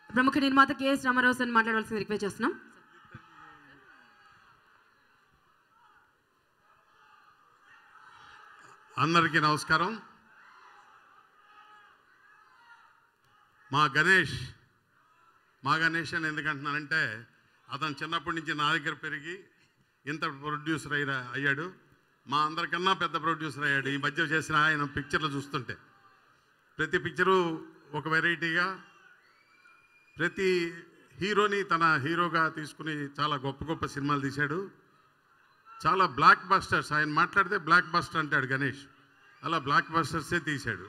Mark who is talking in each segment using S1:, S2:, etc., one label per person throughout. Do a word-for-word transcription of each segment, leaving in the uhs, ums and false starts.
S1: ప్రముఖ నిర్మాత K S Rama Rao sir మాట్లాడవలసింది రిక్వెస్ట్ చేస్తున్నాం.
S2: అందరికీ నమస్కారం. మా గణేష్ మా గణేష్ అని ఎందుకంటున్నానంటే అతను చిన్నప్పటి నుంచి నా దగ్గర పెరిగి ఇంత ప్రొడ్యూసర్ అయ్యా అయ్యాడు మా అందరికన్నా పెద్ద ప్రొడ్యూసర్ అయ్యాడు. ఈ మధ్య చేసిన ఆయన పిక్చర్లు చూస్తుంటే ప్రతి పిక్చరు ఒక వెరైటీగా ప్రతి హీరోని తన హీరోగా తీసుకుని చాలా గొప్ప గొప్ప సినిమాలు తీశాడు. చాలా బ్లాక్ బస్టర్స్, ఆయన మాట్లాడితే బ్లాక్ బస్టర్ అంటాడు గణేష్, అలా బ్లాక్ బస్టర్సే తీశాడు.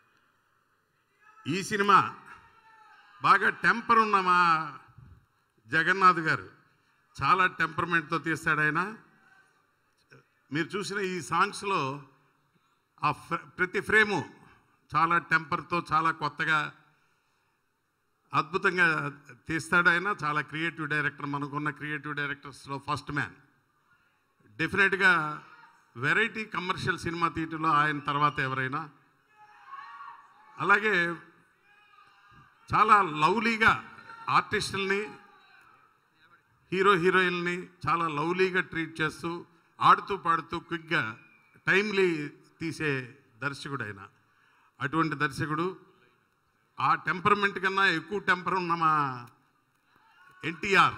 S2: ఈ సినిమా బాగా టెంపర్ ఉన్న మా జగన్నాథ్ గారు చాలా టెంపర్మెంట్తో తీస్తాడు ఆయన. మీరు చూసిన ఈ సాంగ్స్లో ఆ ప్రతి ఫ్రేము చాలా టెంపర్తో చాలా కొత్తగా అద్భుతంగా తీస్తాడు ఆయన. చాలా క్రియేటివ్ డైరెక్టర్, మనకున్న క్రియేటివ్ డైరెక్టర్స్లో ఫస్ట్ మ్యాన్. డెఫినెట్గా వెరైటీ కమర్షియల్ సినిమా తీయటంలో ఆయన తర్వాత ఎవరైనా. అలాగే చాలా లవ్లీగా ఆర్టిస్టుల్ని, హీరో హీరోయిన్ని చాలా లవ్లీగా ట్రీట్ చేస్తూ ఆడుతూ పాడుతూ క్విక్గా టైమ్లీ తీసే దర్శకుడు ఆయన. అటువంటి దర్శకుడు. ఆ టెంపర్మెంట్ కన్నా ఎక్కువ టెంపర్ ఉన్న మా ఎన్టీఆర్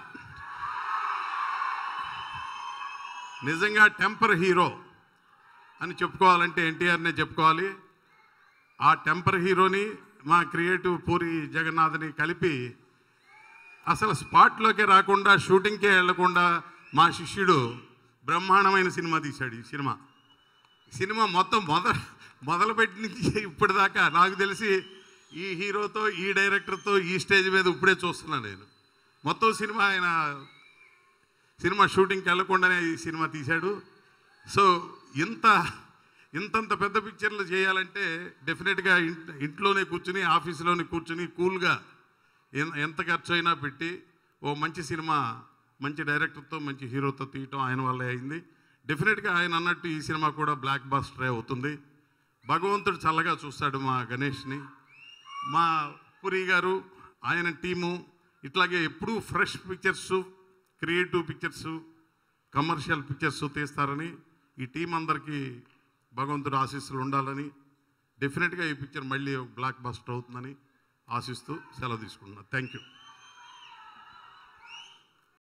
S2: నిజంగా టెంపర్ హీరో అని చెప్పుకోవాలంటే ఎన్టీఆర్నే చెప్పుకోవాలి. ఆ టెంపర్ హీరోని మా క్రియేటివ్ పూరి జగన్నాథ్ని కలిపి అసలు స్పాట్లోకే రాకుండా షూటింగ్కే వెళ్లకుండా మా శిష్యుడు బ్రహ్మాండమైన సినిమా తీశాడు. ఈ సినిమా సినిమా మొత్తం మొదలు మొదలుపెట్టి నుంచి ఇప్పటిదాకా నాకు తెలిసి ఈ హీరోతో ఈ డైరెక్టర్తో ఈ స్టేజ్ మీద ఇప్పుడే చూస్తున్నాను నేను. మొత్తం సినిమా ఆయన సినిమా షూటింగ్కి వెళ్లకుండానే ఈ సినిమా తీశాడు. సో ఇంత ఇంతంత పెద్ద పిక్చర్లు చేయాలంటే డెఫినెట్గా ఇంట్లోనే కూర్చుని ఆఫీసులోనే కూర్చుని కూల్గా ఎంత ఖర్చు అయినా పెట్టి ఓ మంచి సినిమా మంచి డైరెక్టర్తో మంచి హీరోతో తీయటం ఆయన వల్లే అయింది. డెఫినెట్గా ఆయన అన్నట్టు ఈ సినిమా కూడా బ్లాక్ బస్టరే అవుతుంది. భగవంతుడు చల్లగా చూస్తాడు మా గణేష్ని. మా పురి గారు ఆయన టీము ఇట్లాగే ఎప్పుడూ fresh pictures, creative pictures, commercial pictures తీస్తారని ఈ టీం అందరికీ భగవంతుడు ఆశీస్సులు ఉండాలని, డెఫినెట్గా ఈ పిక్చర్ మళ్ళీ బ్లాక్ బస్టర్ అవుతుందని ఆశిస్తూ సెలవు తీసుకుంటున్నాను. Thank you.